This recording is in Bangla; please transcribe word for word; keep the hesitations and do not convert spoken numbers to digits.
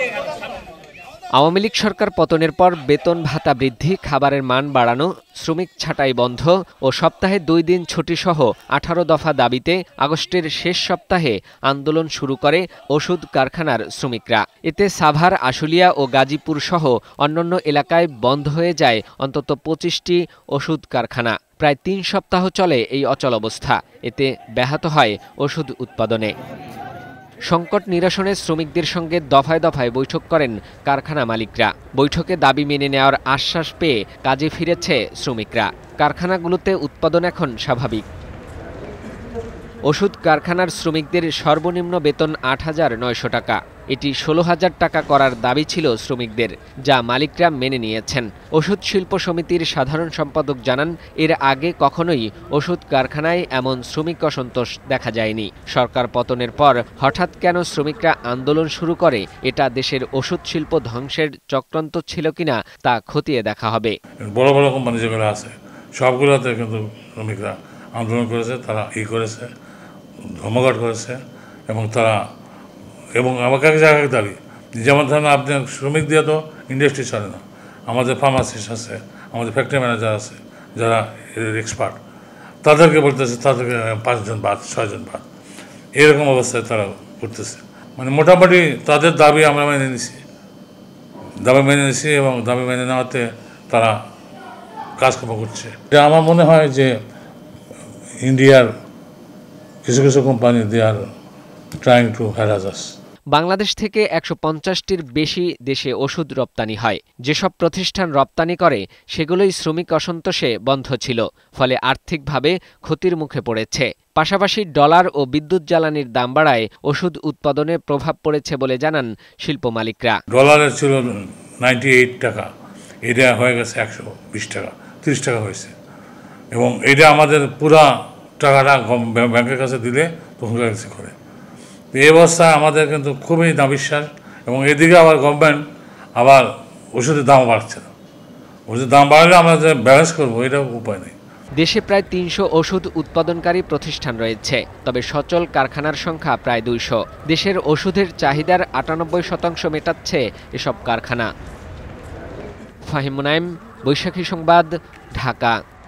আওয়ামী লীগ সরকার পতনের পর বেতন ভাতা বৃদ্ধি, খাবারের মান বাড়ানো, শ্রমিক ছাঁটাই বন্ধ ও সপ্তাহে দুই দিন ছুটিসহ আঠারো দফা দাবিতে আগস্টের শেষ সপ্তাহে আন্দোলন শুরু করে ওষুধ কারখানার শ্রমিকরা। এতে সাভার, আশুলিয়া ও গাজীপুর সহ অন্যান্য এলাকায় বন্ধ হয়ে যায় অন্তত পঁচিশটি ওষুধ কারখানা। প্রায় তিন সপ্তাহ চলে এই অচলাবস্থা। এতে ব্যাহত হয় ওষুধ উৎপাদনে। সংকট নিরসনে শ্রমিকদের সঙ্গে দফায় দফায় বৈঠক করেন কারখানা মালিকরা। বৈঠকে দাবি মেনে নেওয়ার আশ্বাস পেয়ে কাজে ফিরেছে শ্রমিকরা। কারখানাগুলোতে উৎপাদন এখন স্বাভাবিক। ওষুধ কারখানার শ্রমিকদের সর্বনিম্ন বেতন আট হাজার নয়শো টাকা। এটি ষোলো হাজার টাকা করার দাবি ছিল শ্রমিকদের, যা মালিকরা মেনে নিয়েছেন। ওষুধ শিল্প সমিতির সাধারণ সম্পাদক জানান, এর আগে কখনোই ওষুধ কারখানায় এমন শ্রমিক অসন্তোষ দেখা যায়নি। সরকার পতনের পর হঠাৎ কেন শ্রমিকরা আন্দোলন শুরু করে, এটা দেশের ওষুধ শিল্প ধ্বংসের চক্রান্ত ছিল কিনা তা খতিয়ে দেখা হবে। বড় বড় কোম্পানি যেগুলো আছে সবগুলোতে কিন্তু শ্রমিকরা আন্দোলন করেছে, তারা ই করেছে, ধর্মঘট করেছে এবং তারা এবং আমাকে এক জায়গায় দাবি, যেমন ধরেন আপনি শ্রমিক দিয়ে তো ইন্ডাস্ট্রি চলে না। আমাদের ফার্মাসিস্ট আছে, আমাদের ফ্যাক্টরি ম্যানেজার আছে যারা এক্সপার্ট, তাদেরকে বলতেছে তাদেরকে পাঁচজন বাদ, ছয়জন বাদ, এরকম অবস্থায় তারা করতেছে। মানে মোটামুটি তাদের দাবি আমরা মেনে নিছি দাবি মেনে নিছি এবং দাবি মেনে নেওয়াতে তারা কাজকর্ম করছে। এটা আমার মনে হয় যে ইন্ডিয়ার কিছু কিছু company they are trying to harass us. Bangladesh থেকে একশো পঞ্চাশটির বেশি দেশে ওষুধ রপ্তানি হয়। যেসব প্রতিষ্ঠান রপ্তানি করে সেগুলোই শ্রমিক অসন্তোষে বন্ধ ছিল, ফলে আর্থিকভাবে ক্ষতির মুখে পড়েছে। পাশাপাশি ডলার ও বিদ্যুৎ জ্বালানির দাম বাড়ায় ওষুধ উৎপাদনে প্রভাব পড়েছে বলে জানান শিল্প মালিকরা। ডলারের ছিল নাইনটি এইট টাকা, এটা হয়ে গেছে একশো বিশ টাকা, তিরিশ টাকা হয়েছে এবং এটা আমাদের পুরা টাকাটা ব্যাংকের কাছে দিলে তখন কাছে করে। এই অবস্থায় আমাদের কিন্তু খুবই নাবিশ্বাস এবং এদিকে আবার গভর্নমেন্ট আবার ওষুধের দাম বাড়ছে না। ওষুধের দাম বাড়লে আমরা যে ব্যালেন্স করবো এটা উপায় নেই। দেশে প্রায় তিনশো ওষুধ উৎপাদনকারী প্রতিষ্ঠান রয়েছে, তবে সচল কারখানার সংখ্যা প্রায় দুইশো। দেশের ওষুধের চাহিদার আটানব্বই শতাংশ মেটাচ্ছে এসব কারখানা। ফাহিম মুনাইম, বৈশাখী সংবাদ, ঢাকা।